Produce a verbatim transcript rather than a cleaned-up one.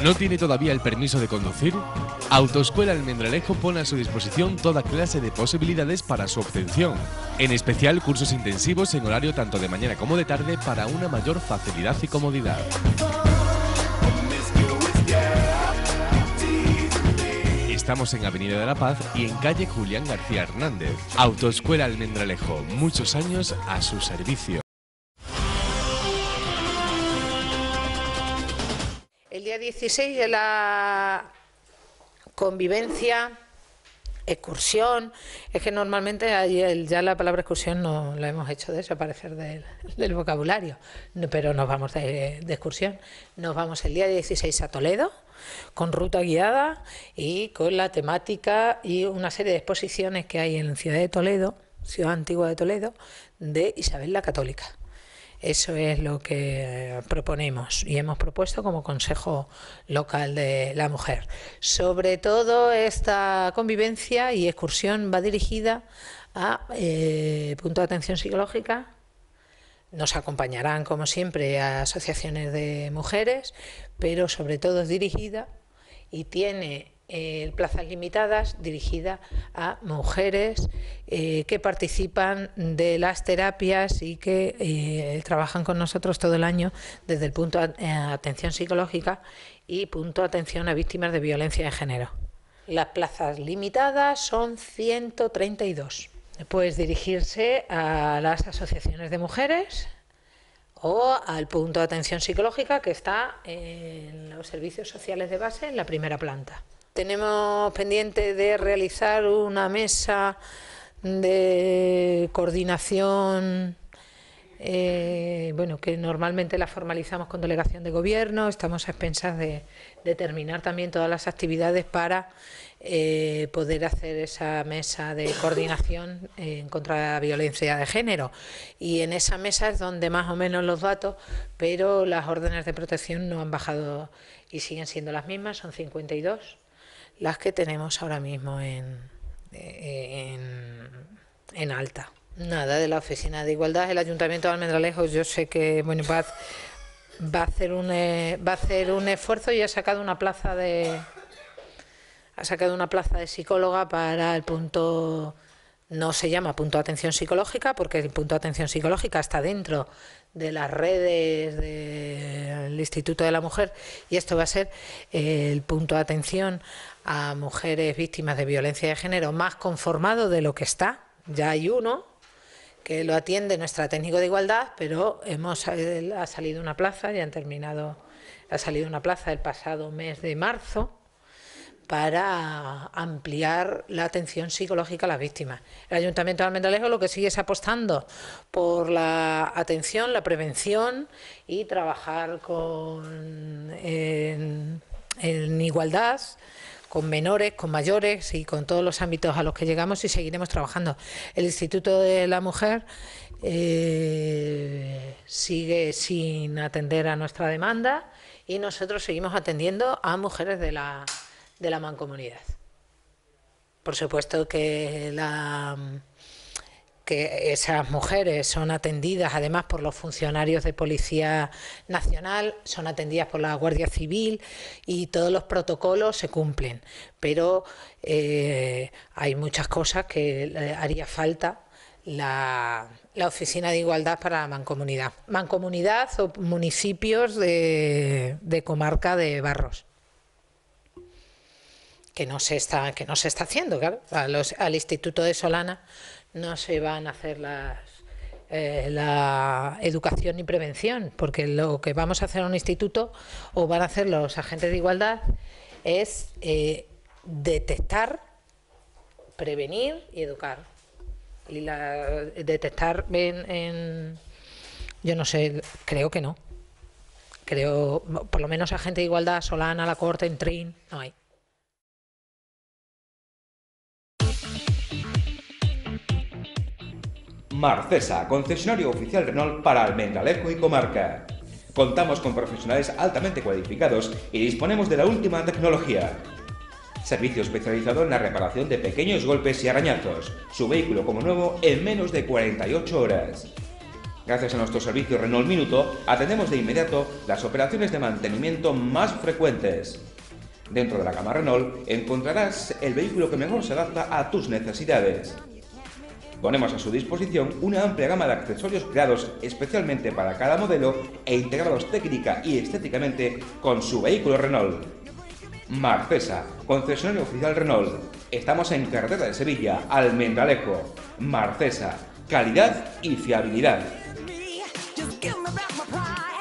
¿No tiene todavía el permiso de conducir? Autoescuela Almendralejo pone a su disposición toda clase de posibilidades para su obtención, en especial cursos intensivos en horario tanto de mañana como de tarde para una mayor facilidad y comodidad. Estamos en Avenida de la Paz y en calle Julián García Hernández. Autoescuela Almendralejo, muchos años a su servicio. El día dieciséis de la convivencia, excursión, es que normalmente ya la palabra excursión no la hemos hecho desaparecer del, del vocabulario, pero nos vamos de, de excursión. Nos vamos el día dieciséis a Toledo, con ruta guiada y con la temática y una serie de exposiciones que hay en la ciudad de Toledo, ciudad antigua de Toledo, de Isabel la Católica. Eso es lo que proponemos y hemos propuesto como Consejo Local de la Mujer. Sobre todo esta convivencia y excursión va dirigida a eh, punto de atención psicológica. Nos acompañarán, como siempre, a asociaciones de mujeres, pero sobre todo es dirigida y tiene eh, plazas limitadas dirigida a mujeres eh, que participan de las terapias y que eh, trabajan con nosotros todo el año desde el punto de atención psicológica y punto de atención a víctimas de violencia de género. Las plazas limitadas son ciento treinta y dos. Puedes dirigirse a las asociaciones de mujeres o al punto de atención psicológica que está en los servicios sociales de base en la primera planta. Tenemos pendiente de realizar una mesa de coordinación, eh, bueno, que normalmente la formalizamos con delegación de gobierno. Estamos a expensas de, de terminar también todas las actividades para eh, poder hacer esa mesa de coordinación en contra de la violencia de género. Y en esa mesa es donde más o menos los datos, pero las órdenes de protección no han bajado y siguen siendo las mismas, son cincuenta y dos las que tenemos ahora mismo en, en, en alta. Nada de la Oficina de Igualdad, el Ayuntamiento de Almendralejo, yo sé que bueno, va, va, a hacer un, va a hacer un esfuerzo y ha sacado una plaza de ha sacado una plaza de psicóloga para el punto, no se llama punto de atención psicológica, porque el punto de atención psicológica está dentro de las redes del Instituto de la Mujer y esto va a ser el punto de atención a mujeres víctimas de violencia de género más conformado de lo que está. Ya hay uno que lo atiende nuestra técnico de igualdad, pero hemos ha salido una plaza, ya han terminado, ha salido una plaza el pasado mes de marzo para ampliar la atención psicológica a las víctimas. El Ayuntamiento de Almendralejo lo que sigue es apostando por la atención, la prevención y trabajar con en, en igualdad, con menores, con mayores y con todos los ámbitos a los que llegamos y seguiremos trabajando. El Instituto de la Mujer eh, sigue sin atender a nuestra demanda y nosotros seguimos atendiendo a mujeres de la, de la mancomunidad. Por supuesto que la... que esas mujeres son atendidas además por los funcionarios de Policía Nacional, son atendidas por la Guardia Civil y todos los protocolos se cumplen, pero eh, hay muchas cosas que haría falta la, la Oficina de Igualdad para la Mancomunidad. Mancomunidad o municipios de, de comarca de Barros. Que no se está, que no se está haciendo, claro. A los, al Instituto de Solana no se van a hacer las, eh, la educación y prevención, porque lo que vamos a hacer en un instituto o van a hacer los agentes de igualdad es eh, detectar, prevenir y educar. Y la, detectar en, en, yo no sé, creo que no. Creo, por lo menos agente de igualdad, Solana, La Corte, en Trin, no hay. Marcesa, concesionario oficial Renault para Almendralejo y comarca. Contamos con profesionales altamente cualificados y disponemos de la última tecnología. Servicio especializado en la reparación de pequeños golpes y arañazos. Su vehículo como nuevo en menos de cuarenta y ocho horas. Gracias a nuestro servicio Renault Minuto, atendemos de inmediato las operaciones de mantenimiento más frecuentes. Dentro de la gama Renault encontrarás el vehículo que mejor se adapta a tus necesidades. Ponemos a su disposición una amplia gama de accesorios creados especialmente para cada modelo e integrados técnica y estéticamente con su vehículo Renault. Marcesa, concesionario oficial Renault. Estamos en carretera de Sevilla, Almendralejo. Marcesa, calidad y fiabilidad. Just give me back my pride.